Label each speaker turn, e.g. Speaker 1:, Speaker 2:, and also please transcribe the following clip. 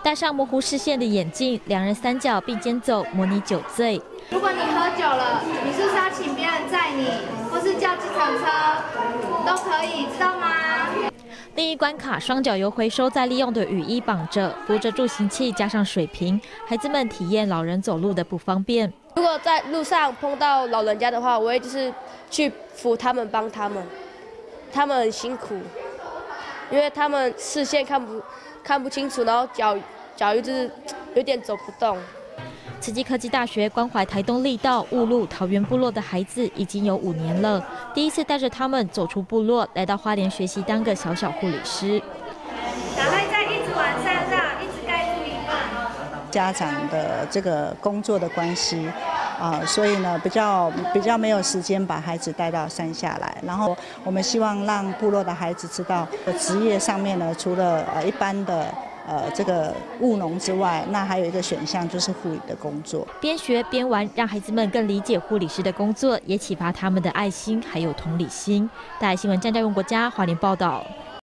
Speaker 1: 戴上模糊视线的眼镜，两人三脚并肩走，模拟酒醉。
Speaker 2: 如果你喝酒了，你是不是要请别人载你，或是叫计程车，都可以，知道吗？
Speaker 1: 另一关卡，双脚由回收再利用的雨衣绑着，扶着助行器，加上水瓶，孩子们体验老人走路的不方便。
Speaker 3: 如果在路上碰到老人家的话，我会就是去扶他们，帮他们。他们很辛苦，因为他们视线看不清楚，然后脚又就是有点走不动。
Speaker 1: 慈济科技大学关怀台东力道、雾鹿、桃园部落的孩子已经有5年了，第一次带着他们走出部落，来到花莲学习当个小护理师。
Speaker 2: 然后再一直往上绕，一直盖住一半。
Speaker 4: 家长的这个工作的关系，所以呢比较没有时间把孩子带到山下来。然后我们希望让部落的孩子知道，职业上面呢，除了一般的。这个务农之外，那还有一个选项就是护理的工作。
Speaker 1: 边学边玩，让孩子们更理解护理师的工作，也启发他们的爱心还有同理心。大爱新闻张家荣国家花莲报道。